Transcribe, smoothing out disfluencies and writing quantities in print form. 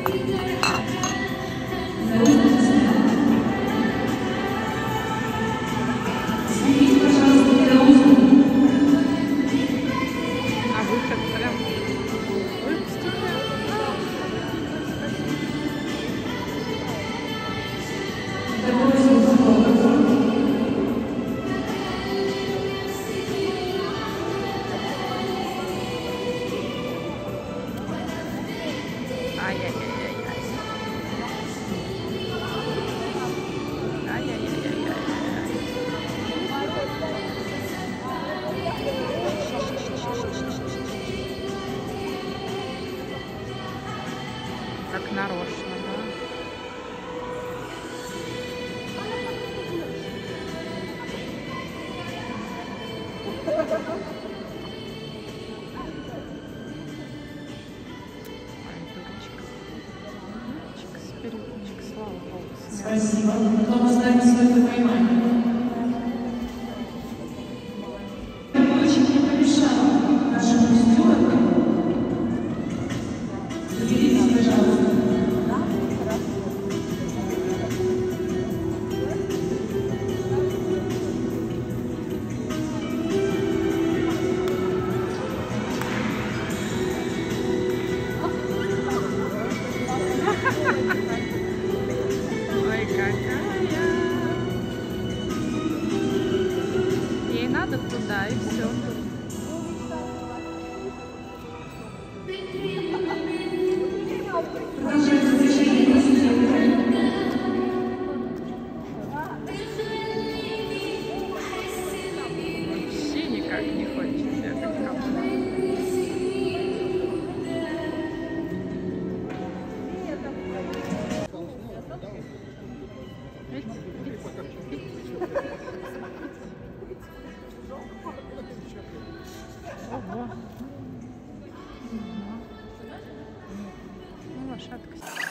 Так нарочно, да? Ай, дурочка. Дурочка, сперечек, слава богу. Спасибо. Потом оставим свое понимание. Очень не помешало нашему стюарду. Заберитесь, пожалуйста. Ой, какая. Ей надо туда, и все. Продолжается движение пассажиров. Вообще никак не хочет бегать. Ого. Ну, лошадка.